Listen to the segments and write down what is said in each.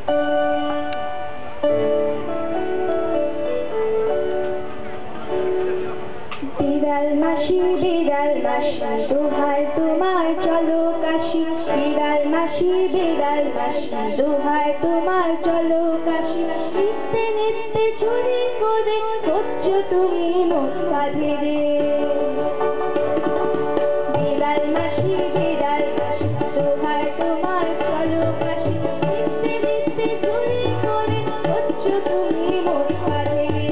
বিড়াল মাসি দোহাই তোমার চলো কাশি, বিড়াল মাসি দোহাই তোমার চলো কাশি। নিত্যে নিত্যে চুরি করে করছো তুমি মোট কাঁধে রে। বিড়াল মাসি দোহাই তোমার চলো কাশি, নিত্যে নিত্যে চুরি করে করছো তুমি মোট কাঁধে রে।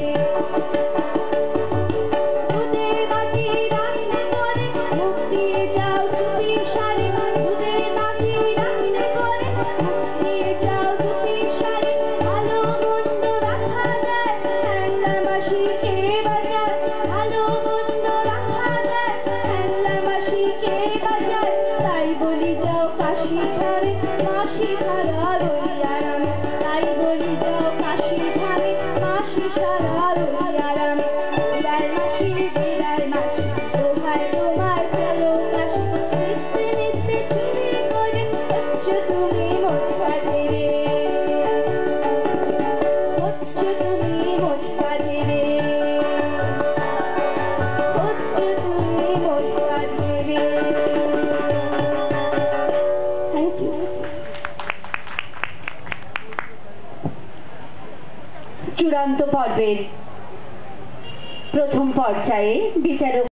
তাই বলি যাও কাশি ধারে মাসি সারা রই আরামে, তাই বলি যাও কাশি ধারে মাসি সারা রই আরামে। বিড়াল মাসি দোহাই তোমার চলো কাশি, নিত্যে নিত্যে চুরি করে হচ্ছো তুমি মোট কাঁধে রে, হচ্ছো তুমি মোট কাঁধে রে, হচ্ছো তুমি মোট কাঁধে রে। চূড়ান্ত পর্বের প্রথম পর্যায়ে বিচারক